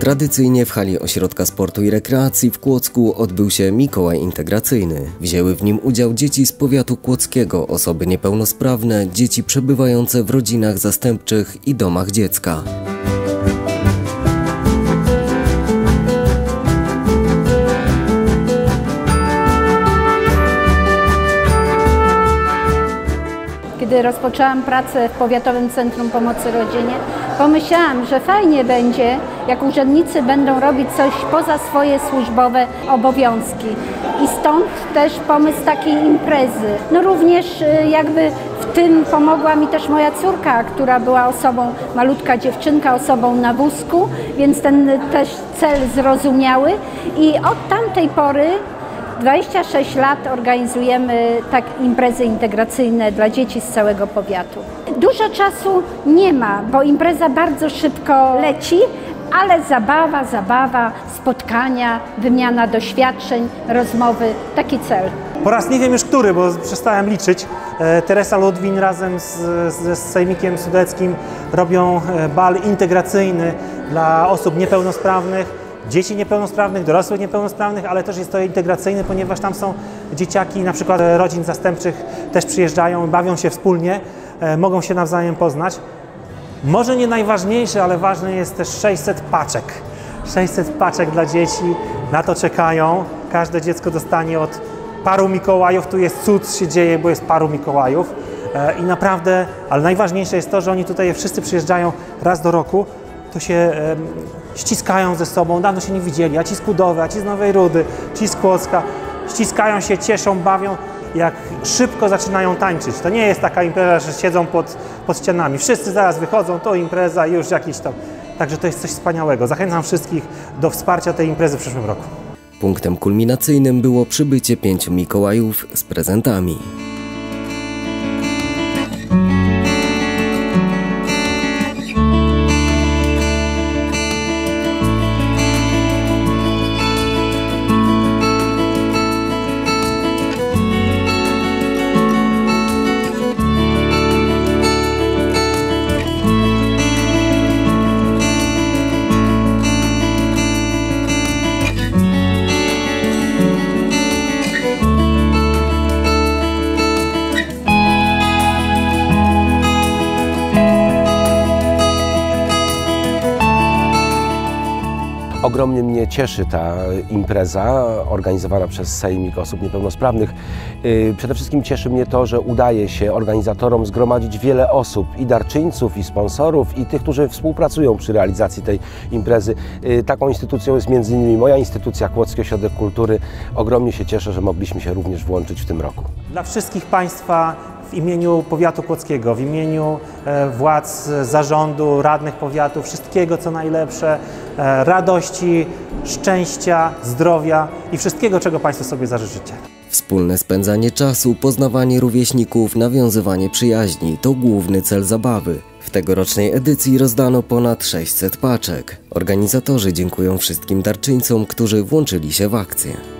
Tradycyjnie w hali Ośrodka Sportu i Rekreacji w Kłodzku odbył się Mikołaj Integracyjny. Wzięły w nim udział dzieci z powiatu kłodzkiego, osoby niepełnosprawne, dzieci przebywające w rodzinach zastępczych i domach dziecka. Kiedy rozpoczęłam pracę w Powiatowym Centrum Pomocy Rodzinie, pomyślałam, że fajnie będzie, jak urzędnicy będą robić coś poza swoje służbowe obowiązki. I stąd też pomysł takiej imprezy. No również jakby w tym pomogła mi też moja córka, która była osobą, malutka dziewczynka, osobą na wózku, więc ten też cel zrozumiały. I od tamtej pory 26 lat organizujemy tak imprezy integracyjne dla dzieci z całego powiatu. Dużo czasu nie ma, bo impreza bardzo szybko leci, ale zabawa, spotkania, wymiana doświadczeń, rozmowy, taki cel. Po raz nie wiem już który, bo przestałem liczyć. Teresa Ludwin razem ze Sejmikiem Sudeckim robią bal integracyjny dla osób niepełnosprawnych. Dzieci niepełnosprawnych, dorosłych niepełnosprawnych, ale też jest to integracyjny, ponieważ tam są dzieciaki na przykład rodzin zastępczych, też przyjeżdżają, bawią się wspólnie, mogą się nawzajem poznać. Może nie najważniejsze, ale ważne jest też 600 paczek. 600 paczek dla dzieci, na to czekają. Każde dziecko dostanie od paru Mikołajów, tu jest cud się dzieje, bo jest paru Mikołajów. I naprawdę, ale najważniejsze jest to, że oni tutaj wszyscy przyjeżdżają raz do roku, to się ściskają ze sobą, dawno się nie widzieli, a ci z Kudowy, a ci z Nowej Rudy, ci z Kłodzka, ściskają się, cieszą, bawią, jak szybko zaczynają tańczyć. To nie jest taka impreza, że siedzą pod ścianami. Wszyscy zaraz wychodzą, to impreza i już jakiś tam. Także to jest coś wspaniałego. Zachęcam wszystkich do wsparcia tej imprezy w przyszłym roku. Punktem kulminacyjnym było przybycie 5 Mikołajów z prezentami. Ogromnie mnie cieszy ta impreza organizowana przez Sejmik Osób Niepełnosprawnych. Przede wszystkim cieszy mnie to, że udaje się organizatorom zgromadzić wiele osób, i darczyńców, i sponsorów, i tych, którzy współpracują przy realizacji tej imprezy. Taką instytucją jest m.in. moja instytucja, Kłodzki Ośrodek Kultury. Ogromnie się cieszę, że mogliśmy się również włączyć w tym roku. Dla wszystkich Państwa w imieniu powiatu kłodzkiego, w imieniu władz zarządu, radnych powiatu, wszystkiego co najlepsze, radości, szczęścia, zdrowia i wszystkiego, czego Państwo sobie zażyczycie. Wspólne spędzanie czasu, poznawanie rówieśników, nawiązywanie przyjaźni to główny cel zabawy. W tegorocznej edycji rozdano ponad 600 paczek. Organizatorzy dziękują wszystkim darczyńcom, którzy włączyli się w akcję.